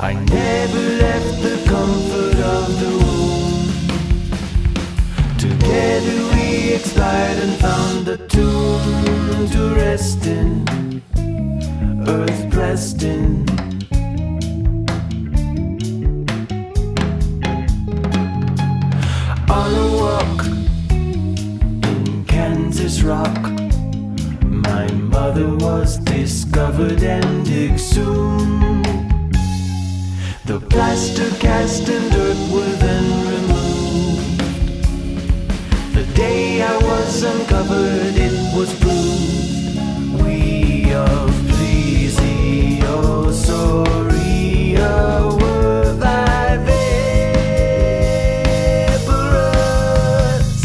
I never left the comfort of the womb. Together we expired and found the tomb to rest in, earth pressed in. On a walk in Kansas Rock, my mother was discovered and exhumed. The plaster cast and dirt were then removed. The day I was uncovered, it was proved we of Plesiosaurian were viviparous,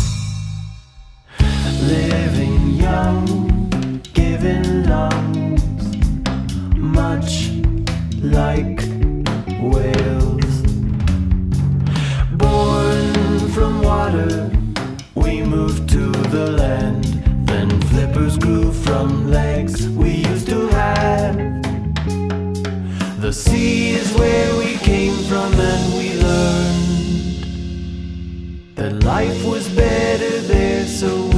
living young, giving lungs, much like whales. Born from water, we moved to the land. Then flippers grew from legs we used to have. The sea is where we came from, and we learned that life was better there, so